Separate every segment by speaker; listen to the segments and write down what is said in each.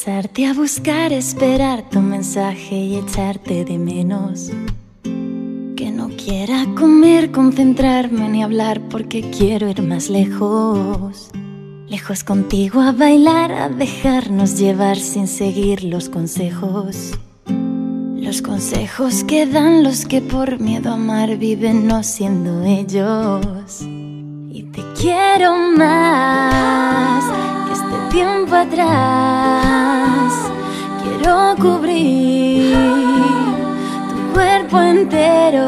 Speaker 1: Lanzarte a buscar, esperar tu mensaje y echarte de menos. Que no quiera comer, concentrarme ni hablar porque quiero ir más lejos. Lejos contigo a bailar, a dejarnos llevar sin seguir los consejos. Los consejos que dan los que por miedo a amar viven no siendo ellos. Y te quiero más que este tiempo atrás. Quiero cubrir tu cuerpo entero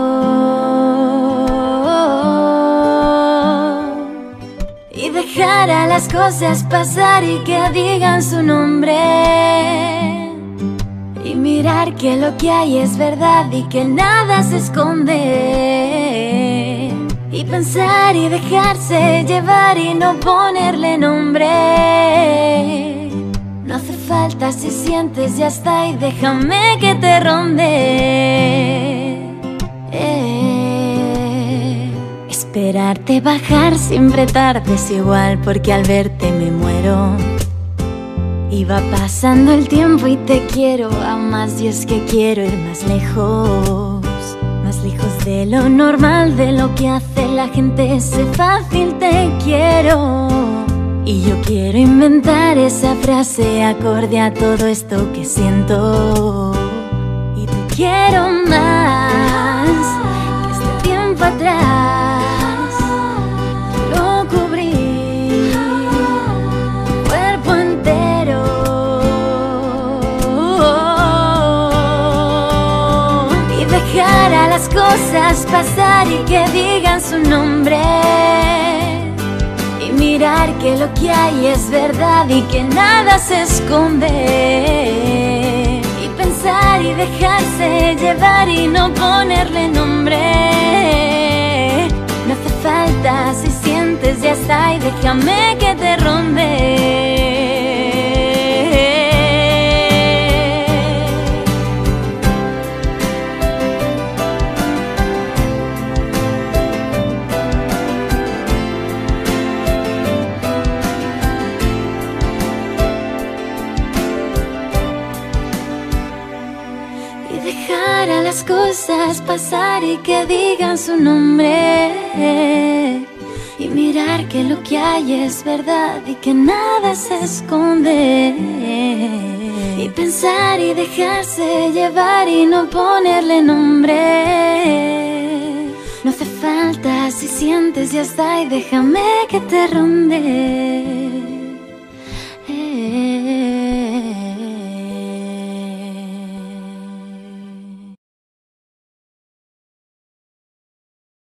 Speaker 1: y dejar a las cosas pasar y que digan su nombre. Y mirar que lo que hay es verdad y que nada se esconde. Y pensar y dejarse llevar y no ponerle nombre. No hace falta, si sientes ya está y déjame que te ronde. Esperarte bajar siempre tardes igual porque al verte me muero. Y va pasando el tiempo y te quiero aún más y es que quiero ir más lejos de lo normal, de lo que hace la gente. Sé fácil, te quiero. Y yo quiero inventar esa frase acorde a todo esto que siento. Y te quiero más que este tiempo atrás. Quiero cubrir tu cuerpo entero y dejar a las cosas pasar y que digan su nombre. Y mirar que lo que hay es verdad y que nada se esconde. Y pensar y dejarse llevar y no ponerle nombre. No hace falta, si sientes ya está y déjame que te ronde. Dejar a las cosas pasar y que digan su nombre. Y mirar que lo que hay es verdad y que nada se esconde. Y pensar y dejarse llevar y no ponerle nombre. No hace falta, si sientes ya está y déjame que te ronde.